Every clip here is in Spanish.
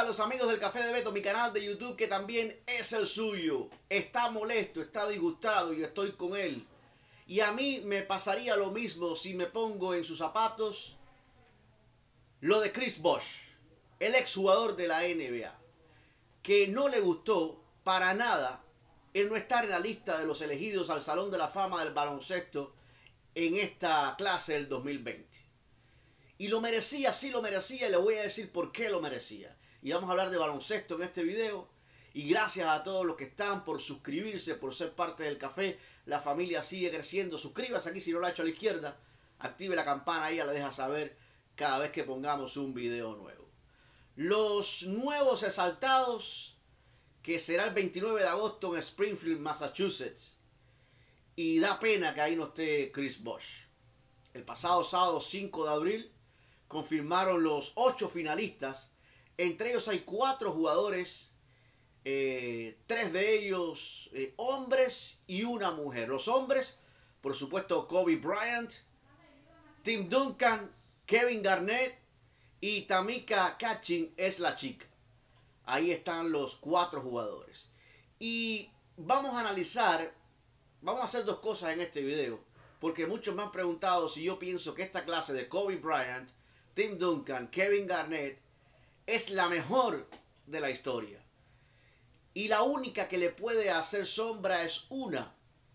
a los amigos del Café de Beto, mi canal de YouTube que también es el suyo. Está molesto, está disgustado y estoy con él. Y a mí me pasaría lo mismo si me pongo en sus zapatos. Lo de Chris Bosh, el exjugador de la NBA, que no le gustó para nada el no estar en la lista de los elegidos al Salón de la Fama del baloncesto en esta clase del 2020. Y lo merecía, sí lo merecía, y le voy a decir por qué lo merecía. Y vamos a hablar de baloncesto en este video. Y gracias a todos los que están por suscribirse, por ser parte del café. La familia sigue creciendo. Suscríbase aquí si no lo ha hecho a la izquierda. Active la campana ahí, ya le deja saber cada vez que pongamos un video nuevo. Los nuevos exaltados, que será el 29 de agosto en Springfield, Massachusetts. Y da pena que ahí no esté Chris Bosh. El pasado sábado 5 de abril confirmaron los 8 finalistas. Entre ellos hay 4 jugadores, 3 de ellos hombres y una mujer. Los hombres, por supuesto, Kobe Bryant, Tim Duncan, Kevin Garnett y Tamika Catchings es la chica. Ahí están los 4 jugadores. Y vamos a analizar, vamos a hacer 2 cosas en este video. Porque muchos me han preguntado si yo pienso que esta clase de Kobe Bryant, Tim Duncan, Kevin Garnett es la mejor de la historia. Y la única que le puede hacer sombra es una,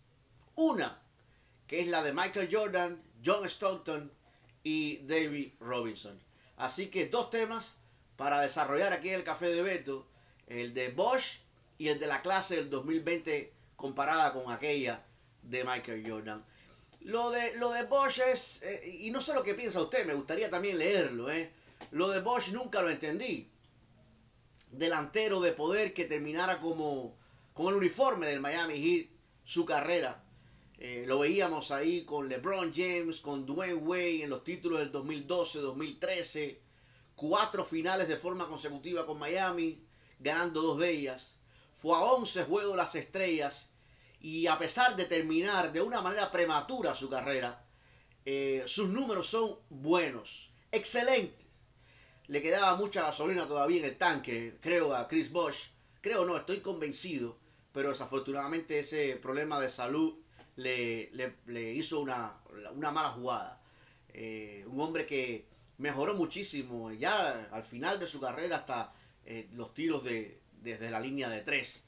que es la de Michael Jordan, John Stockton y David Robinson. Así que 2 temas para desarrollar aquí en el Café de Beto, el de Bosh y el de la clase del 2020 comparada con aquella de Michael Jordan. Lo de Bosh es, y no sé lo que piensa usted, me gustaría también leerlo. Lo de Bosh nunca lo entendí. Delantero de poder que terminara con el uniforme del Miami Heat su carrera. Lo veíamos ahí con LeBron James, con Dwayne Wade en los títulos del 2012, 2013. 4 finales de forma consecutiva con Miami, ganando 2 de ellas. Fue a 11 juegos de las estrellas. Y a pesar de terminar de una manera prematura su carrera, sus números son buenos, excelentes. Le quedaba mucha gasolina todavía en el tanque, creo, a Chris Bosh. Creo no, estoy convencido, pero desafortunadamente ese problema de salud le hizo una mala jugada. Un hombre que mejoró muchísimo ya al final de su carrera hasta los tiros desde la línea de 3.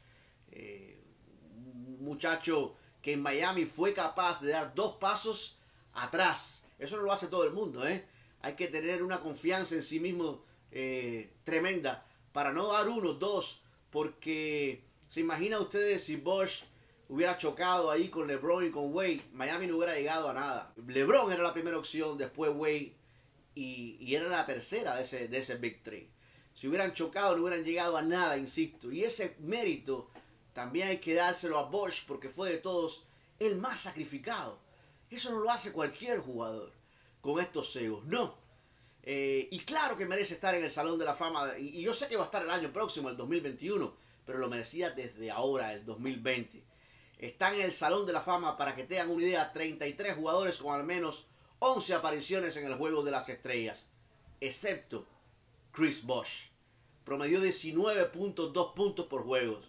Un muchacho que en Miami fue capaz de dar 2 pasos atrás. Eso no lo hace todo el mundo, Hay que tener una confianza en sí mismo tremenda para no dar 1, 2, porque se imagina ustedes si Bosh hubiera chocado ahí con LeBron y con Wade, Miami no hubiera llegado a nada. LeBron era la primera opción, después Wade y era la tercera de ese Big Three. Si hubieran chocado no hubieran llegado a nada, insisto, y ese mérito también hay que dárselo a Bosh porque fue de todos el más sacrificado. Eso no lo hace cualquier jugador con estos egos, no. Y claro que merece estar en el Salón de la Fama. Y yo sé que va a estar el año próximo, el 2021, pero lo merecía desde ahora, el 2020. Está en el Salón de la Fama, para que tengan una idea, 33 jugadores con al menos 11 apariciones en el Juego de las Estrellas, excepto Chris Bosh. Promedió 19.2 puntos por juego.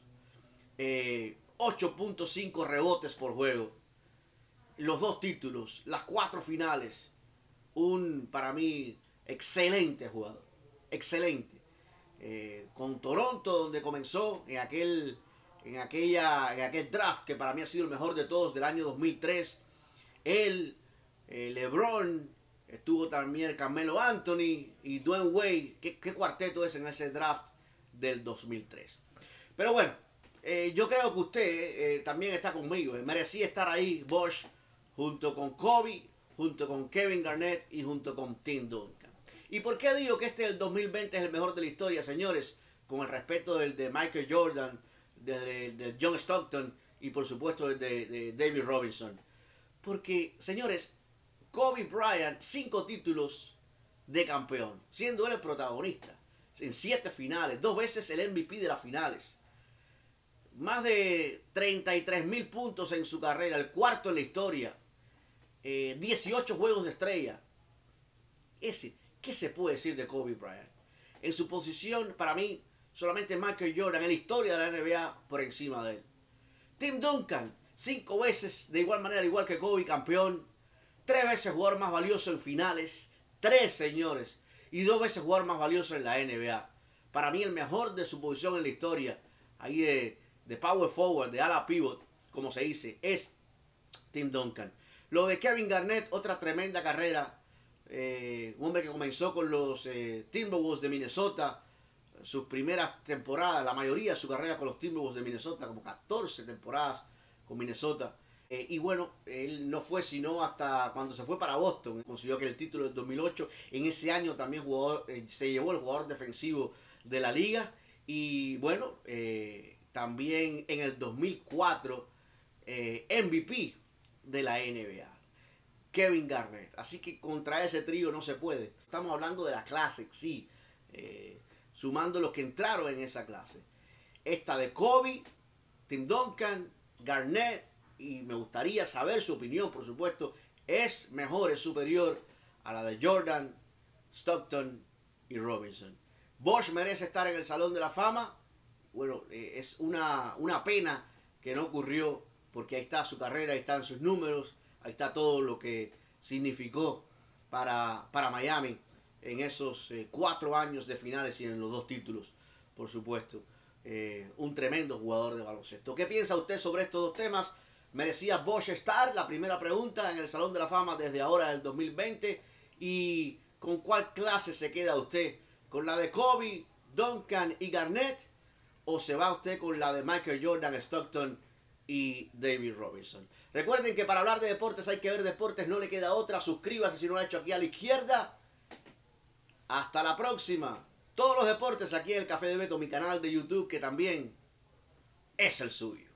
8.5 rebotes por juego. Los 2 títulos, las 4 finales. Para mí, excelente jugador. Excelente. Con Toronto, donde comenzó en aquel draft que para mí ha sido el mejor de todos del año 2003. Él, LeBron, estuvo también Carmelo Anthony y Dwayne Wade. ¿Qué cuarteto es en ese draft del 2003? Pero bueno, yo creo que usted también está conmigo. Merecía estar ahí Bosh junto con Kobe, junto con Kevin Garnett y junto con Tim Duncan. ¿Y por qué digo que este del 2020 es el mejor de la historia, señores? Con el respeto del de Michael Jordan, de John Stockton y por supuesto de David Robinson. Porque, señores, Kobe Bryant, 5 títulos de campeón, siendo él el protagonista. En 7 finales, 2 veces el MVP de las finales. Más de 33,000 puntos en su carrera, el 4º en la historia. 18 juegos de estrella. ¿Qué se puede decir de Kobe Bryant? en su posición, para mí, solamente Michael Jordan en la historia de la NBA por encima de él. Tim Duncan, 5 veces de igual manera, igual que Kobe, campeón. 3 veces jugador más valioso en finales. 3, señores. Y 2 veces jugador más valioso en la NBA. Para mí el mejor de su posición en la historia, ahí de power forward, de ala pivot, como se dice, es Tim Duncan. Lo de Kevin Garnett, otra tremenda carrera. Un hombre que comenzó con los Timberwolves de Minnesota. Sus primeras temporadas, la mayoría de su carrera con los Timberwolves de Minnesota, como 14 temporadas con Minnesota. Y bueno, él no fue sino hasta cuando se fue para Boston. Consiguió aquel título en 2008. En ese año también se llevó el jugador defensivo de la liga. Y bueno, también en el 2004, MVP de la NBA. Kevin Garnett. Así que contra ese trío no se puede. Estamos hablando de la clase, sí. Sumando los que entraron en esa clase. Esta de Kobe, Tim Duncan, Garnett. Y me gustaría saber su opinión, por supuesto. Es mejor, es superior a la de Jordan, Stockton y Robinson. Bosh merece estar en el Salón de la Fama. Bueno, es una pena que no ocurrió, porque ahí está su carrera, ahí están sus números, ahí está todo lo que significó para Miami en esos 4 años de finales y en los 2 títulos, por supuesto. Un tremendo jugador de baloncesto. ¿Qué piensa usted sobre estos 2 temas? ¿Merecía Bosh estar? La primera pregunta en el Salón de la Fama desde ahora del 2020. ¿Y con cuál clase se queda usted? ¿Con la de Kobe, Duncan y Garnett? ¿O se va usted con la de Michael Jordan, Stockton y David Robinson? Recuerden que para hablar de deportes hay que ver deportes, no le queda otra. Suscríbase si no lo ha hecho aquí a la izquierda. Hasta la próxima. Todos los deportes aquí en el Café de Beto, mi canal de YouTube, que también es el suyo.